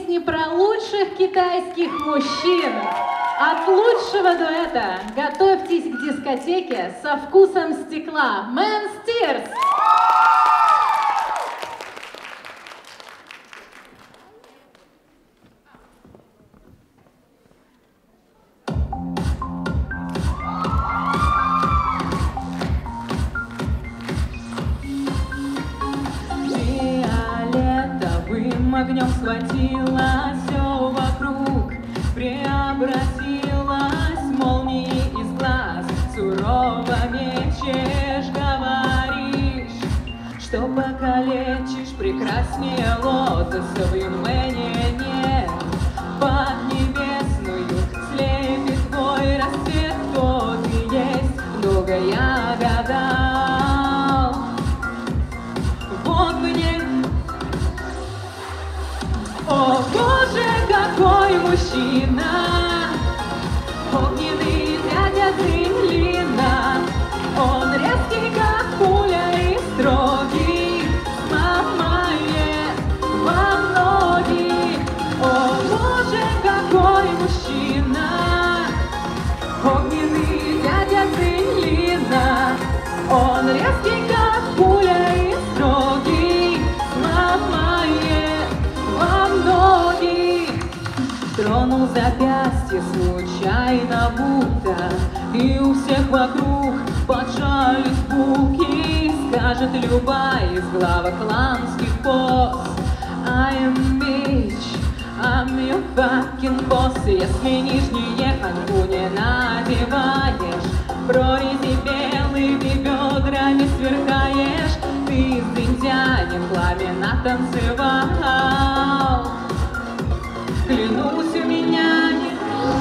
песни про лучших китайских мужчин. От лучшего дуэта готовьтесь к дискотеке со вкусом стекла. Man Steers! Фиолетовым огнем схватила все вокруг, преобразилась молнией из глаз. Сурово мечешь, говоришь, что покалечишь прекраснее лотоса в Юнмэне нет. Под небесную слепит твой рассвет, кто ты есть, долго я гадал. Вот мне. О боже, какой мужчина! Огненный дядя Цинлина. Он резкий, как пуля, и строгий, сломает во ноги. О боже, какой мужчина! Огненный дядя Цинлина. Он резкий, как пуля, и строгий, сломает во ноги. Тронул запястье случайно будто, и у всех вокруг поджались буки. Скажет любая из главок кланских поз: I am bitch, I'm your fucking boss. Если нижние ханку не надеваешь, прорези белыми бедрами сверкаешь, ты с индианем пламя танцевал. Клянусь, у меня нет.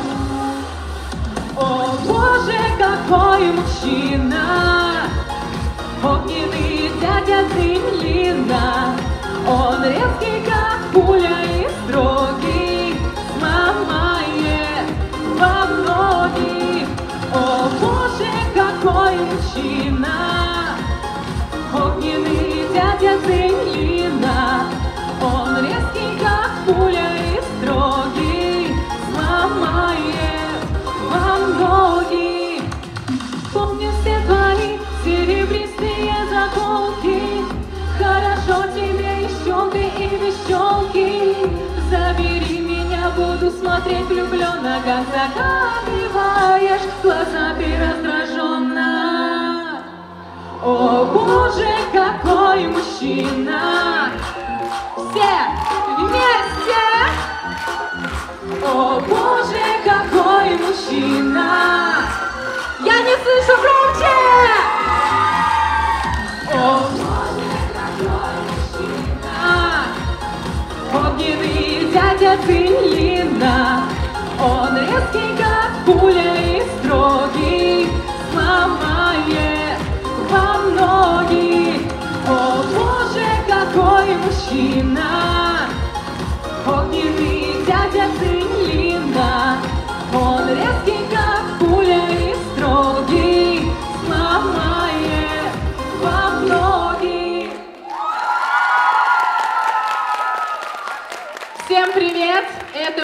О боже, какой мужчина! Огненный дядя Цинлина. Он резкий, как пуля, и строгий, сломает во ноги. О боже, какой мужчина! Огненный дядя Цинлина. Он резкий, как пуля, и строгий, сломает во ноги. Помню все твои серебристые заколки, хорошо тебе и щелкой, и без щелки. Забери меня, буду смотреть влюбленно, как закатываешь глаза ты раздраженно. О боже, какой мужчина! Все вместе! О боже, какой мужчина! Я не слышу громче! О боже, какой мужчина! Огненный дядя Цинлина. Он резкий, как пуля, и строгий, сломает